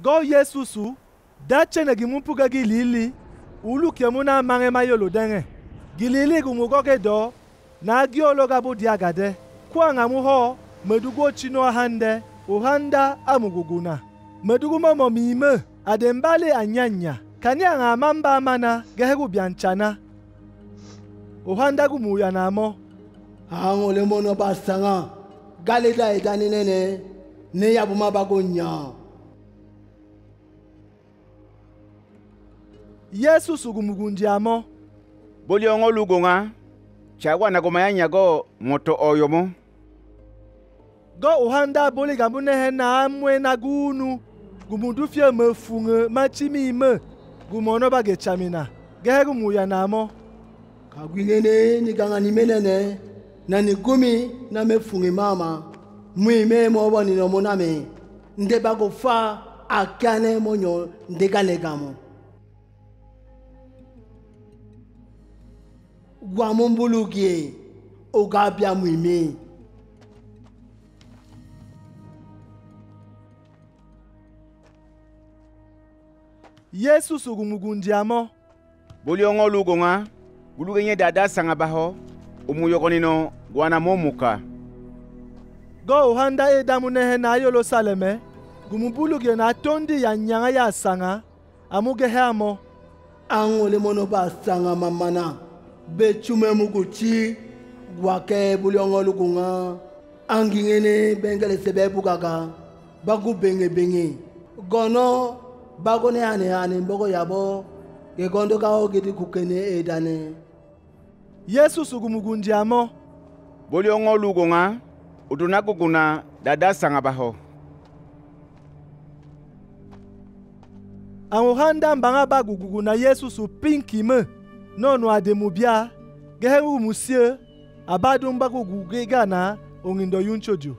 Go Yesusu dachene gimumpuga gilili ulu kemuna mange mayolo denge. Gilili gumugoke do na giolo gabu diagade. Kwa ngamuho medugo chino hande uhanda amuguguna. Medugo momo mime adembale anyanya. Kanya ngamamba mana gehegu bianchana. Uhanda gumuya namo. Hango le mono basanga galeda edani nene ne yabuma bagonya. Yesu sugumugunji amo. Boli ongo lugonga chagwa na gomayanya go moto oyomo. Go uhanda boli gambune hena amwe na gunu gumudufye mefunge machimi ime gumono bage chamina gehegu muya namo. Kagwingene ni gangani menene na ni gumi na mefunge mama mwime mo ni no moname ndeba go fa akane monyo ndegane gamo gwa mombulukie ogabia mwime. Yesu sugumugunji amo. Boli ongo lugonga gulugenye dada sanga baho umuyogonino gwana momuka. Go uhanda edamune hena yolo saleme gumubuluge na tondi ya nyanga ya sanga amuge hamo. Angole mono basanga mamana bechume muguchi gwake buliongo lugunga angingene bengele sebe bugaga bagu benge gono bagone hane mbogo yabo ge gondo ka ogidi kukene edane. Yesu sugumugunji amo. Buliongo lugunga udunaguguna dada sanga baho. Amuhanda mbanga baguguna Yesu su pinki me nono ademubia geheru musie abadum baguguge gana ongindo yunchoju.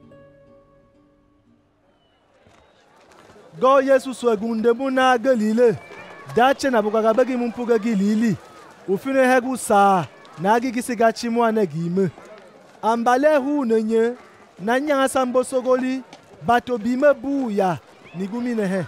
Go Yesu su egundemu na Galile dache na bugaga bagi mumpuga gilili ufine hegu saa na agigisiga chimwa negime ambale hu nenye na nyanga sambo sogoli bato bime buya nigumine he.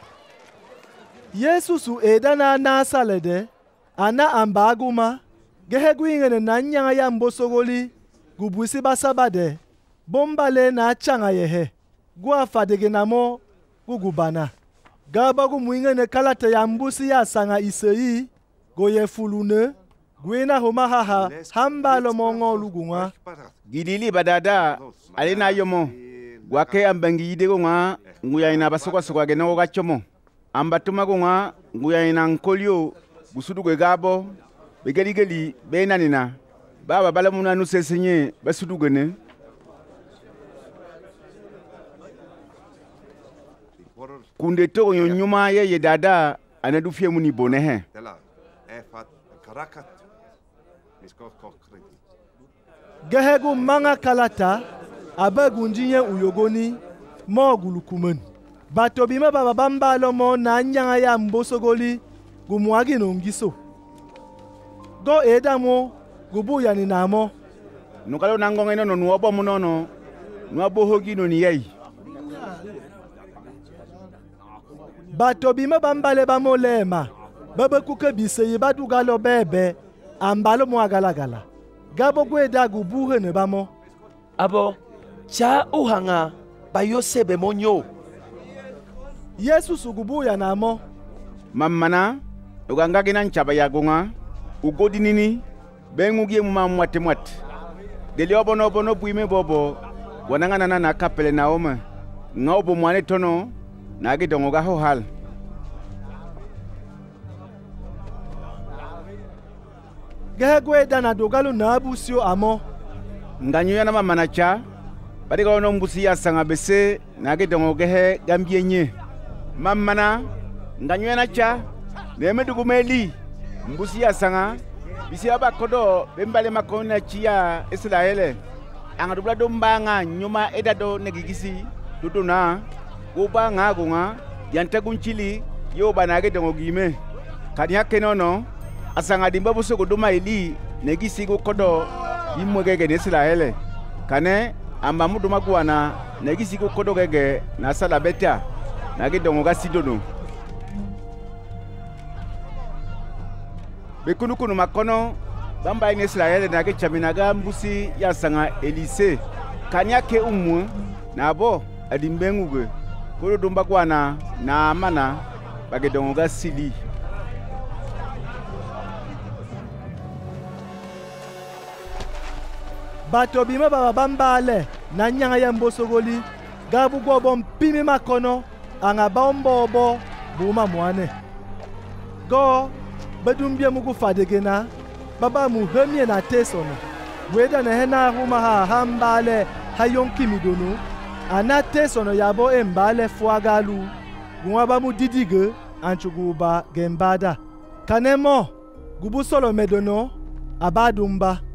Yesu su edana na salede ana ambaguma gehegu ingene na nyanga ya mbosogoli gubuisi basabade bombale na changa yehe gua fadege namo gugubana gaba gumuingene kalate ya mbusi ya sanga isei goye fulune gwena homa haha hambalo mongo lugunga. Gilili badada alina yomo gwake ambangi yidego nga nguya ina basokwa sokwa geno gachomo ambatuma gonga nguya ina nkolio gusudu gabo begeli benanina baba balamuna nusesenye basudu gene. Kunde to nyuma ye dada anadufie muni bone he. Gehegu manga kalata abagunjinye uyogoni mo gulukumen. Bato bime baba bambalo mo na nyanga ya mbosogoli gumuagi nongiso. Go edamo gubu ya ninamo. Nukalo nangonga ino nuobo munono nuobo hogi no niyei. Bato bime bambale bamolema bebe kuke biseye badugalo bebe ambalo mwagalagala. Gabo gweda gubuhe ne bamo. Abo cha uhanga bayosebe monyo. Yesu sugubu ya namo. Mamana uganga gina nchaba ya gonga ugodi nini bengugie muma mwate deli obono buime bobo wanangana na kapele na ome ngobo mwane tono na gidongo ga ho hal. Gehegwe dana dogalu na abusio amo. Nganyo ya na mamana cha badiga ono mbusi ya sanga bese na gidongo gehe gambienye. Mamana nganyo ya na cha neme dugumeli mbusi ya sanga bisi abakodo bembale makona chia Israele angadubla dombanga nyuma edado negigisi duduna uba ngagunga yantagunchili yo banage dongo gime kanya kenono asanga dimba buso guduma ili negisi gokodo imwegege ne Israele kane amba muduma guana negisi gokodo gege na sala beta nage dongo ga sidono. Bekunu makono bamba ine Israel nage chaminaga mbusi ya sanga Elise kanya ke umu na bo adimbenguge kolo dumba kwana na amana bage dongo ga sili. Bato bima baba bambale na nyanga ya mbosogoli gabu gobo mpimi makono anga baombobo buma mwane go bedumbia mugu fadegena baba muhemie na tesono weda na hena huma ha hambale hayonki midonu ana tesono yabo embale fuagalu gumaba mu didige anchuguba gembada kanemo gubu solo medono abadumba